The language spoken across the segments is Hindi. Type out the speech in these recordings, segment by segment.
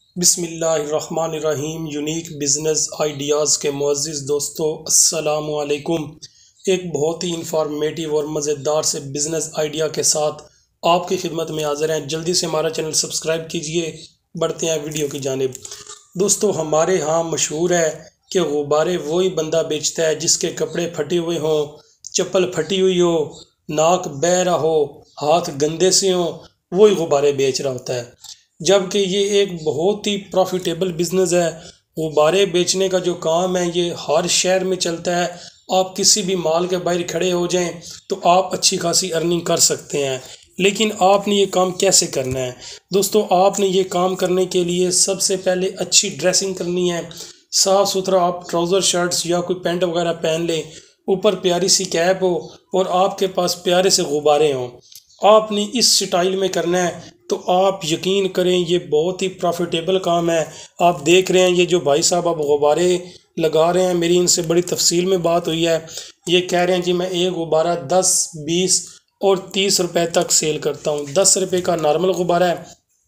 बिस्मिल्लाहिर्रहमानिर्रहीम। यूनिक बिज़नेस आइडियाज़ के मुअज़्ज़िज़ दोस्तों, अस्सलामु अलैकुम। एक बहुत ही इंफॉर्मेटिव और मज़ेदार से बिज़नेस आइडिया के साथ आपकी खिदमत में हाज़िर हैं। जल्दी से हमारा चैनल सब्सक्राइब कीजिए। बढ़ते हैं वीडियो की जानिब। दोस्तों, हमारे यहाँ मशहूर है कि गुब्बारे वही बंदा बेचता है जिसके कपड़े फटे हुए हों, चप्पल फटी हुई हो, नाक बह रहा हो, हाथ गंदे से हों, वही गुब्बारे बेच रहा होता है। जबकि ये एक बहुत ही प्रॉफिटेबल बिज़नेस है। गुब्बारे बेचने का जो काम है ये हर शहर में चलता है। आप किसी भी मॉल के बाहर खड़े हो जाएं तो आप अच्छी खासी अर्निंग कर सकते हैं। लेकिन आपने ये काम कैसे करना है दोस्तों? आपने ये काम करने के लिए सबसे पहले अच्छी ड्रेसिंग करनी है। साफ़ सुथरा आप ट्राउज़र शर्ट्स या कोई पैंट वगैरह पहन लें, ऊपर प्यारी सी कैप हो और आपके पास प्यारे से गुब्बारे हों। आपने इस स्टाइल में करना है तो आप यकीन करें ये बहुत ही प्रॉफिटेबल काम है। आप देख रहे हैं ये जो भाई साहब अब गुब्बारे लगा रहे हैं, मेरी इनसे बड़ी तफसील में बात हुई है। ये कह रहे हैं जी मैं एक गुब्बारा 10, 20 और 30 रुपए तक सेल करता हूँ। 10 रुपये का नॉर्मल गुब्बारा है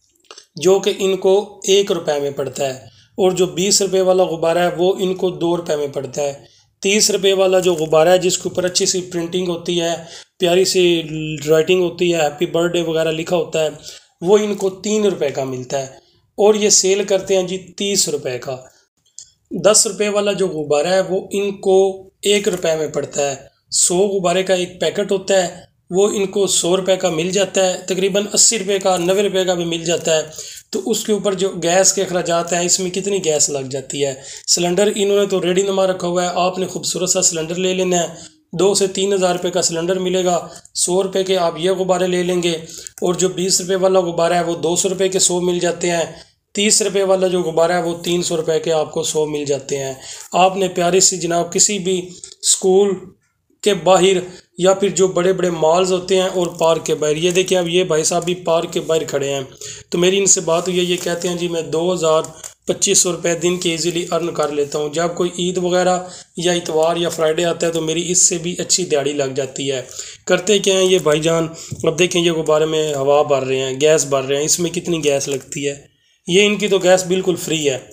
जो कि इनको 1 रुपये में पड़ता है, और जो 20 रुपये वाला गुब्बारा है वो इनको 2 रुपये में पड़ता है। 30 रुपये वाला जो गुब्बारा है जिसके ऊपर अच्छी सी प्रिंटिंग होती है, प्यारी सी राइटिंग होती है, हैप्पी बर्थडे वगैरह लिखा होता है, वो इनको 3 रुपये का मिलता है और ये सेल करते हैं जी 30 रुपये का। 10 रुपये वाला जो गुब्बारा है वो इनको 1 रुपये में पड़ता है। 100 गुब्बारे का एक पैकेट होता है, वो इनको 100 रुपये का मिल जाता है। तकरीबन 80 रुपये का, 90 रुपये का भी मिल जाता है। तो उसके ऊपर जो गैस के अखराजात हैं, इसमें कितनी गैस लग जाती है। सिलेंडर इन्होंने तो रेडी नमा रखा हुआ है। आपने खूबसूरत सा सिलेंडर ले लेना है। 2 से 3 हज़ार रुपये का सिलेंडर मिलेगा। 100 रुपये के आप ये गुब्बारे ले लेंगे और जो 20 रुपये वाला गुब्बारा है वो 200 रुपये के 100 मिल जाते हैं। 30 रुपये वाला जो गुब्बारा है वो 300 रुपये के आपको 100 मिल जाते हैं। आपने प्यारी सी जनाब किसी भी स्कूल के बाहर या फिर जो बड़े बड़े मॉल्स होते हैं और पार्क के बाहर, ये देखिए अब ये भाई साहब भी पार्क के बाहर खड़े हैं। तो मेरी इनसे बात हुई है, ये कहते हैं जी मैं 2,000-2,500 रुपये दिन के इजीली अर्न कर लेता हूँ। जब कोई ईद वगैरह या इतवार या फ्राइडे आता है तो मेरी इससे भी अच्छी दिहाड़ी लग जाती है। करते क्या हैं ये भाईजान, अब देखें ये गुब्बारे में हवा भर रहे हैं, गैस भर रहे हैं। इसमें कितनी गैस लगती है, ये इनकी तो गैस बिल्कुल फ्री है।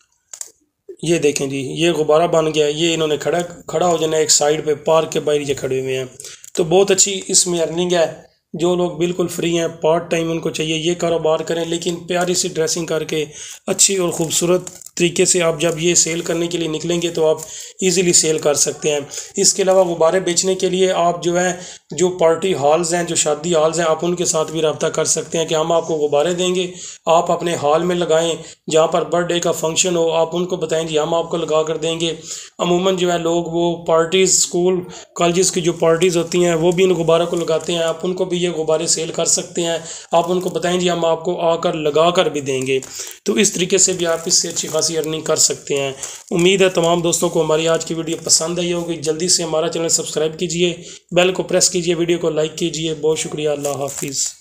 ये देखें जी, ये गुब्बारा बन गया। ये इन्होंने खड़ा हो जाना एक साइड पे, पार्क के बाहर ये खड़े हुए हैं। तो बहुत अच्छी इसमें अर्निंग है। जो लोग बिल्कुल फ्री हैं, पार्ट टाइम उनको चाहिए ये कारोबार करें, लेकिन प्यारी सी ड्रेसिंग करके अच्छी और ख़ूबसूरत तरीके से आप जब ये सेल करने के लिए निकलेंगे तो आप इजीली सेल कर सकते हैं। इसके अलावा गुब्बारे बेचने के लिए आप जो है जो पार्टी हॉल्स हैं, जो शादी हॉल्स हैं, आप उनके साथ भी रब्ता कर सकते हैं कि हम आपको गुब्बारे देंगे, आप अपने हॉल में लगाएं। जहाँ पर बर्थडे का फंक्शन हो आप उनको बताएं जी हम आपको लगा कर देंगे। अमूमन जो है लोग वो पार्टीज़, स्कूल कॉलेज़ की जो पार्टीज़ होती हैं वो भी इन गुब्बारों को लगाते हैं। आप उनको भी ये गुब्बारे सेल कर सकते हैं। आप उनको बताएं जी हम आपको आकर लगा कर भी देंगे। तो इस तरीके से भी आप इससे अच्छी खासी अर्निंग कर सकते हैं। उम्मीद है तमाम दोस्तों को हमारी आज की वीडियो पसंद आई होगी। जल्दी से हमारा चैनल सब्सक्राइब कीजिए, बेल को प्रेस कीजिए, वीडियो को लाइक कीजिए। बहुत शुक्रिया। अल्लाह हाफिज़।